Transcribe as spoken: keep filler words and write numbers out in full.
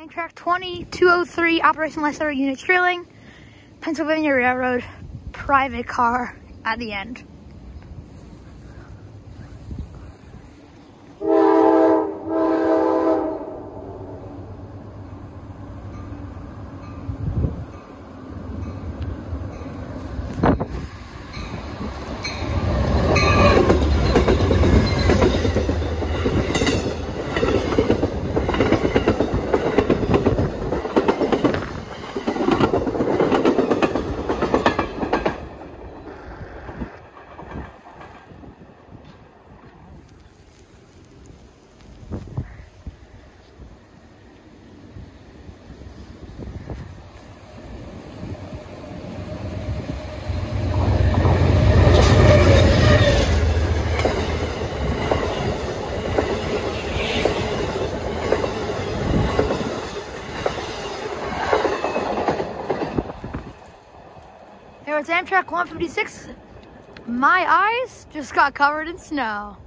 Amtrak twenty-two oh three Operation Livesaver unit trailing, Pennsylvania Railroad, private car at the end. There was Amtrak one fifty-six. My eyes just got covered in snow.